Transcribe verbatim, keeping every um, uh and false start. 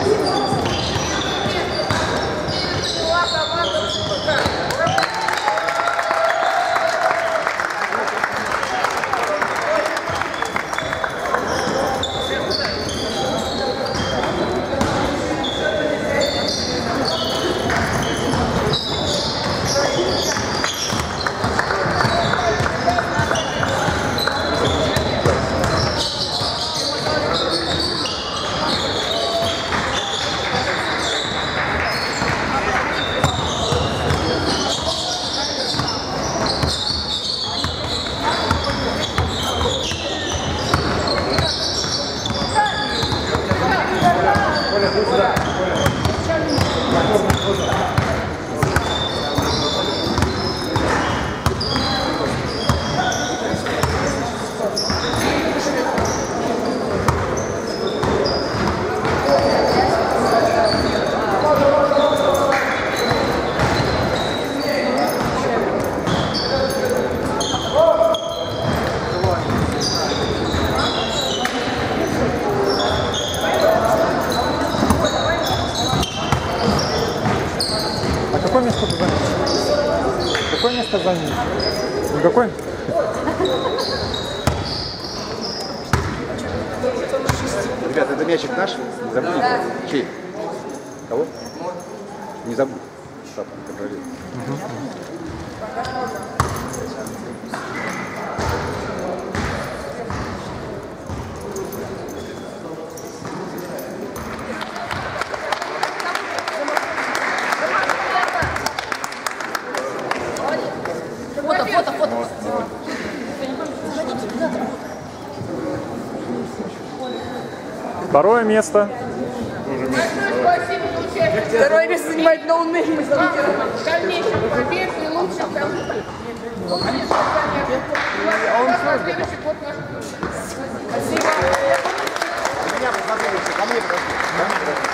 Какое место ты занял? Какое место занял? Какой? Ребята, это мячик наш? Не забудь. Да. Чей? Кого? Не забудь. Папа, контролируй. Угу. Фото, фото, фото. Второе место. Второе место занимает ноунейм. Дальнейших побед и лучших команд. Следующий год наш. Спасибо. Меня посмотрите, ко мне подожди.